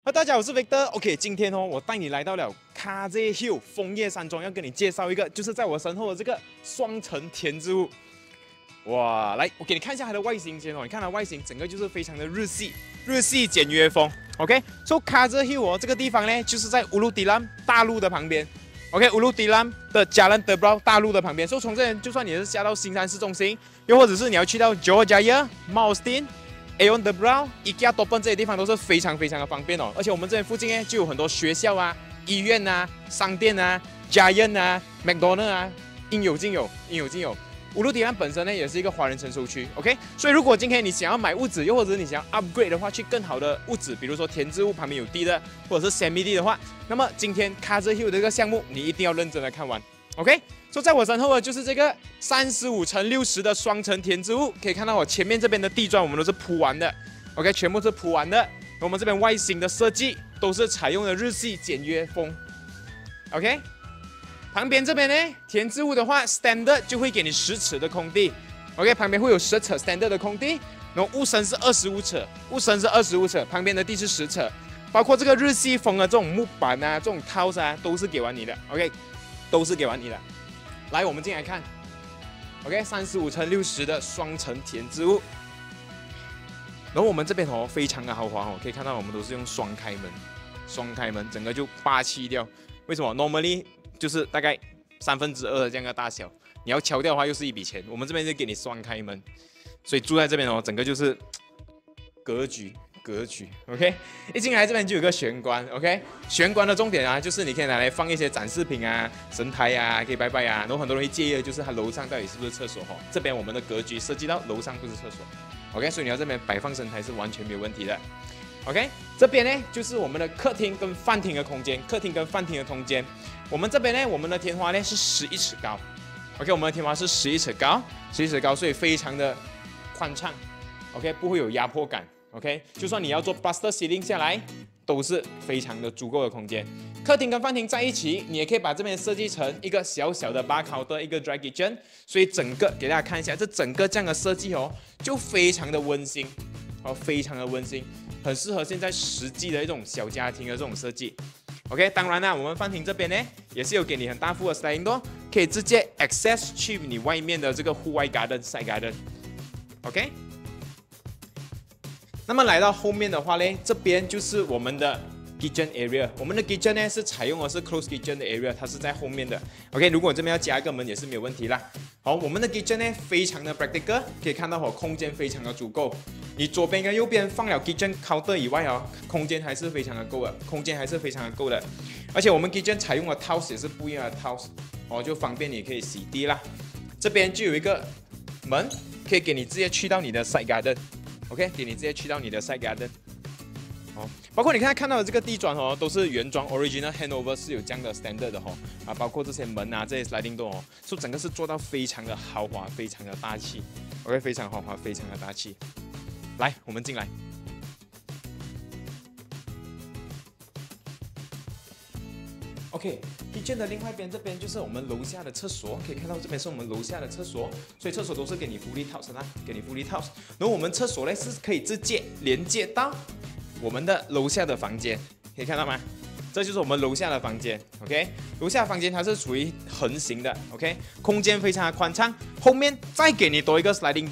大家好，我是 Victor。OK， 今天我带你来到了 Kaze Hill 枫叶山庄，要跟你介绍一个，就是在我身后的这个双层田字屋。哇，来，我给你看一下它的外形先你看它外形，整个就是非常的日系简约风。OK，so Kaze Hill 这个地方呢，就是在 Ulu Tiram 大路的旁边。OK，Ulu Tiram 的Jalan Tebrau 大路的旁边，所以从这边就算你是下到新山市中心，又或者是你要去到 Georgia、Maustin、Aon Tebrau、IKEA Topen 这些地方都是非常的方便而且我们这边附近呢就有很多学校啊、医院啊、商店啊、Giant 啊、McDonald 啊，应有尽有。Ulu Tiram 本身呢也是一个华人成熟区 ，OK， 所以如果今天你想要买屋子，又或者你想要 upgrade 的话，去更好的屋子，比如说田字屋旁边有地的，或者是 semi 地的话，那么今天 Kaze Hill 这个项目你一定要认真的看完 ，OK。所以在我身后的就是这个35×60的双层田字屋，可以看到我前面这边的地砖我们都是铺完的 ，OK， 全部是铺完的。我们这边外形的设计都是采用了日系简约风 ，OK。旁边这边呢，田字屋的话 ，standard 就会给你10尺的空地 ，OK， 旁边会有10尺 standard 的空地，然后屋身是25尺，旁边的地是10尺，包括这个日系风的这种木板啊，这种 tiles 啊，都是给完你的 ，OK， 都是给完你的。来，我们进来看 ，OK， 35×60的双层田字屋，然后我们这边非常的豪华可以看到我们都是用双开门，整个就霸气掉。为什么 ？Normally 就是大概2/3的这样的大小，你要敲掉的话又是一笔钱。我们这边就给你双开门，所以住在这边整个就是格局 ，OK。一进来这边就有个玄关 ，OK。玄关的重点啊，就是你可以拿来放一些展示品啊、神台啊，可以拜拜啊。然后很多人会介意的就是它楼上到底是不是厕所这边我们的格局设计到楼上不是厕所 ，OK。所以你要这边摆放神台是完全没有问题的。OK， 这边呢就是我们的客厅跟饭厅的空间，我们这边呢，我们的天花呢是11尺高 ，OK， 我们的天花是11尺高，所以非常的宽敞 ，OK， 不会有压迫感 ，OK， 就算你要做 bustling 下来，都是非常的足够的空间。客厅跟饭厅在一起，你也可以把这边设计成一个小小的 bar counter， 一个 dry kitchen， 所以整个给大家看一下，这整个这样的设计就非常的温馨，非常的温馨。很适合现在实际的一种小家庭的这种设计 ，OK。当然啦，我们饭厅这边呢，也是有给你很大幅的 sliding door， 可以直接 access 去你外面的这个户外 garden、side garden，OK。那么来到后面的话呢，这边就是我们的 kitchen area， 我们的 kitchen 呢是采用的是 closed kitchen 的 area， 它是在后面的 ，OK。如果你这边要加一个门也是没有问题啦。好，我们的 kitchen 呢非常的 practical， 可以看到空间非常的足够。你左边跟右边放了 kitchen counter 以外空间还是非常的够的，而且我们 kitchen 采用的 tiles 也是不一样的 tiles， 就方便你可以洗地啦。这边就有一个门，可以给你直接去到你的 side garden，OK， 给你直接去到你的 side garden。包括你看到的这个地砖都是原装 original handover 是有这样的 standard 的包括这些门啊，这些 sliding door 所以整个是做到非常的豪华，非常的大气 ，OK， 非常豪华，非常的大气。来，我们进来。OK，kitchen 的另外一边这边就是我们楼下的厕所，可以看到这边是我们楼下的厕所，所以厕所都是给你fully tiles 啦，然后我们厕所呢是可以直接连接到我们的楼下的房间，可以看到吗？这就是我们楼下的房间 ，OK， 楼下房间它是属于横型的 ，OK， 空间非常的宽敞，后面再给你多一个 sliding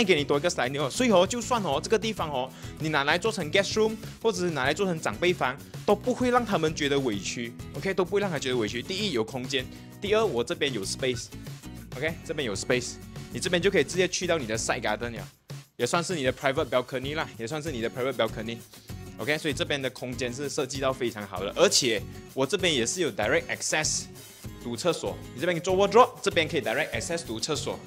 door， 所以就算这个地方你拿来做成 guest room， 或者是拿来做成长辈房，都不会让他们觉得委屈 ，OK， 都不会让他觉得委屈。第一有空间，第二我这边有 space，OK， 这边有 space， 你这边就可以直接去到你的 side garden 了，也算是你的 private balcony 啦，OK， 所以这边的空间是设计到非常好的，而且我这边也是有 direct access 读厕所，你这边做 wardrobe， 这边可以 direct access 读厕所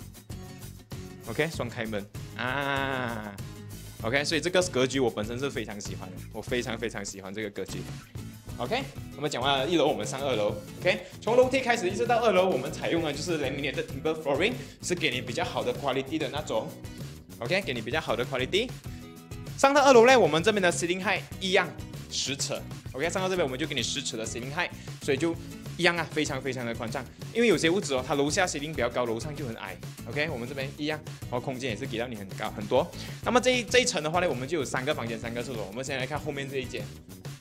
，OK， 双开门啊 ，OK， 所以这个格局我本身是非常喜欢的，我非常喜欢这个格局 ，OK， 我们讲完了1楼，我们上2楼 ，OK， 从楼梯开始一直到2楼，我们采用的就是 laminated timber flooring， 是给你比较好的 quality 的那种 ，OK， 给你比较好的 quality。上到2楼呢，我们这边的 ceiling height 一样10尺 ，OK， 上到这边我们就给你10尺的 ceiling height， 所以就一样非常的宽敞。因为有些屋子它楼下 ceiling 比较高，楼上就很矮 ，OK， 我们这边一样，空间也是给到你很多。那么这一层的话呢，我们就有3个房间，3个厕所。我们先来看后面这一间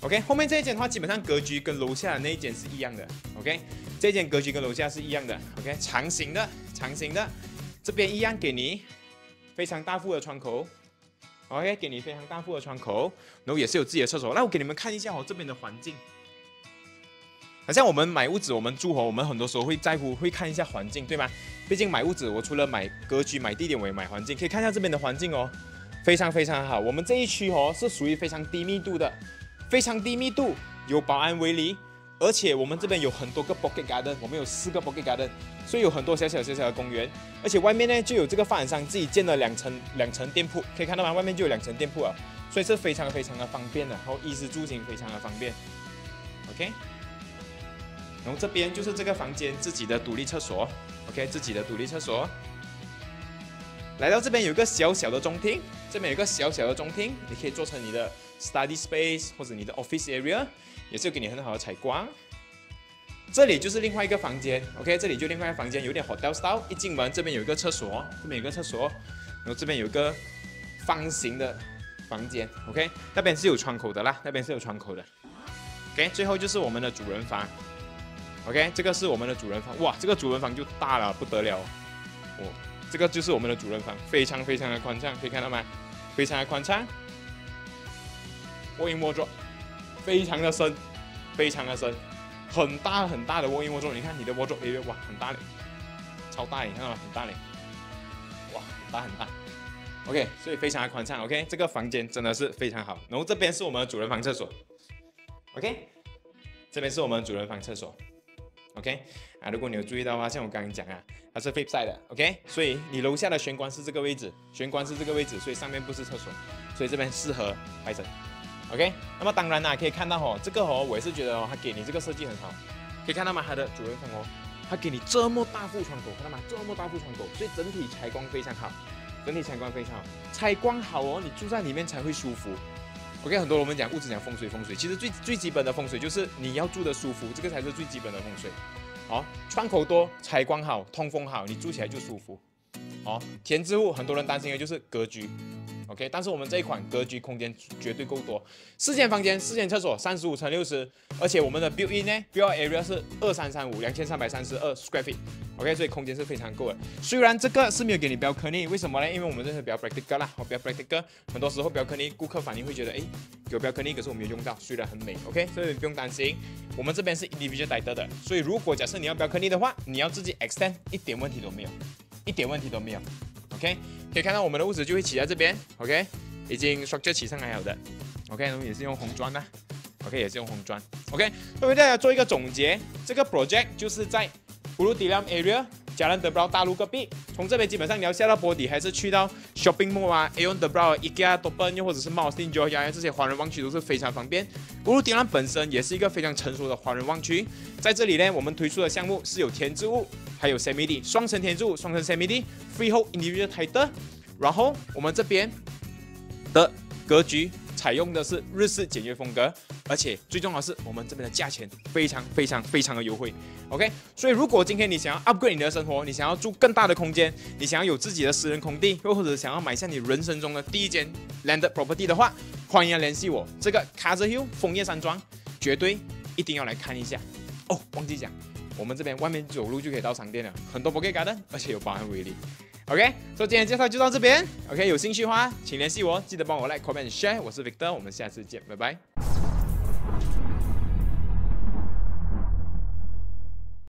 OK， 后面这一间的话，基本上格局跟楼下的那一间是一样的。OK， 这一间格局跟楼下是一样的。OK， 长形的，这边一样给你非常大幅的窗口。OK， 给你非常大幅的窗口，然后也是有自己的厕所。那我给你们看一下这边的环境。好像我们买屋子，我们住我们很多时候会在乎，会看一下环境，对吗？毕竟买屋子，我除了买格局、买地点，我也买环境。可以看一下这边的环境哦，非常好。我们这一区是属于非常低密度的，非常低密度，有保安围篱，而且我们这边有很多个 pocket garden， 我们有4个 pocket garden， 所以有很多小小的公园。而且外面呢就有这个发展商自己建了两层店铺，可以看到吗？外面就有2层店铺啊，所以是非常的方便的，然后衣食住行非常的方便。OK。然后这边就是这个房间自己的独立厕所 ，OK， 自己的独立厕所。来到这边有一个小小的中厅，这边有一个小小的中厅，你可以做成你的 study space 或者你的 office area， 也是给你很好的采光。这里就是另外一个房间 ，OK， 这里就另外一个房间，有点 hotel style。一进门这边有一个厕所，这边有一个厕所，然后这边有一个方形的房间 ，OK， 那边是有窗口的啦，那边是有窗口的。OK， 最后就是我们的主人房。OK， 这个是我们的主人房，哇，这个主人房就大了不得了哦，这个就是我们的主人房，非常的宽敞，可以看到吗？非常的宽敞 ，walk-in wardrobe， 非常的深，很大的 walk-in wardrobe， 你看你的 wardrobe area， 哇，很大嘞，超大，你看到吗？很大嘞，哇，很大 ，OK， 所以非常的宽敞 ，OK， 这个房间真的是非常好，然后这边是我们的主人房厕所 ，OK， 这边是我们的主人房厕所。OK， 如果你有注意到的话，像我刚刚讲啊，它是 flip side 的 ，OK， 所以你楼下的玄关是这个位置，所以上面不是厕所，所以这边适合拍摄 ，OK。那么当然啦，可以看到这个我也是觉得它给你这个设计很好，可以看到吗？它的主人房它给你这么大幅窗口，看到吗？这么大幅窗口，所以整体采光非常好，采光好你住在里面才会舒服。OK， 很多人我们讲屋子讲风水，其实最基本的风水就是你要住得舒服，这个才是最基本的风水。好，窗口多，采光好，通风好，你住起来就舒服。好，田字户很多人担心的就是格局。OK， 但是我们这一款格局空间绝对够多，4间房间，4间厕所，35乘60，而且我们的 built-in 呢 ，built area 是2332 square feet。OK， 所以空间是非常够的。虽然这个是没有给你balcony，为什么呢？因为我们这是比较 practical 啦，比较 practical， 很多时候balcony顾客反应会觉得，有 balcony 可是我没有用到，虽然很美 ，OK， 所以不用担心。我们这边是 individual title 的，所以如果假设你要 balcony 的话，你要自己 extend， 一点问题都没有。OK， 可以看到我们的屋子就会起在这边 ，OK， 已经 structure 起上来了的 ，OK， 然后也是用红砖啦 ，OK， 也是用红砖 ，OK， 那为大家做一个总结，这个 project 就是在 Ulu Tiram area Jalan Tebrau 大路隔壁，从这边基本上你要下到坡底，还是去到 shopping mall 啊 ，Aeon Tebrau、IKEA、Topen 又或者是 Mall、St. George 这些华人旺区都是非常方便。Ulu Tiram 本身也是一个非常成熟的华人旺区，在这里呢，我们推出的项目是有田字屋，还有 semi-D 双层田字屋、双层 semi-D freehold individual title， 然后我们这边的格局采用的是日式简约风格，而且最重要的是我们这边的价钱非常的优惠。OK， 所以如果今天你想要 upgrade 你的生活，你想要住更大的空间，你想要有自己的私人空地，又或者想要买下你人生中的第一间 landed property 的话，欢迎联系我。这个 Kaze Hill 枫叶山庄绝对一定要来看一下哦。忘记讲，我们这边外面走路就可以到商店了，很多 pocket garden， 而且有保安围篱。OK， 所以今天介绍就到这边。OK， 有兴趣的话请联系我，记得帮我 like、comment、share。我是 Victor， 我们下次见，拜拜。